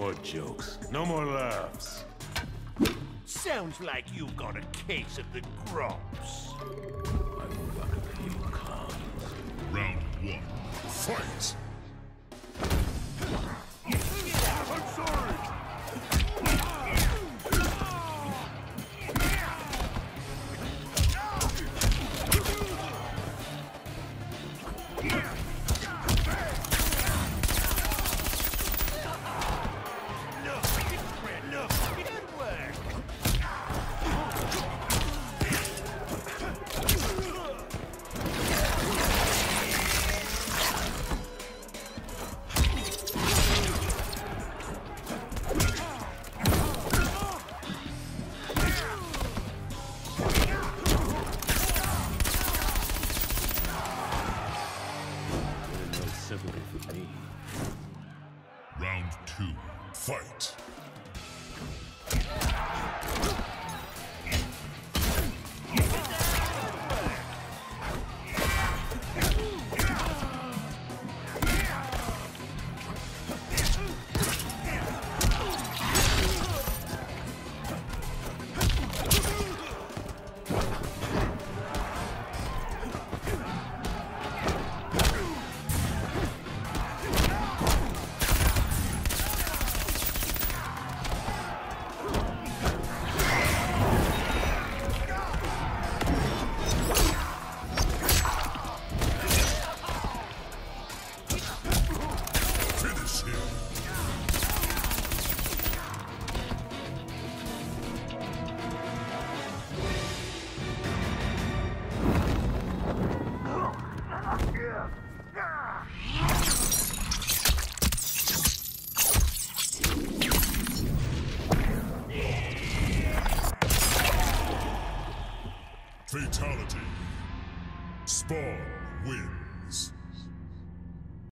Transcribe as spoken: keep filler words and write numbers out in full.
more jokes. No more laughs. Sounds like you've got a case of the grumps. I fucking hate clowns. Round one. Fight! I'm sorry! For me. Round two. Fight! Fatality. Spawn wins.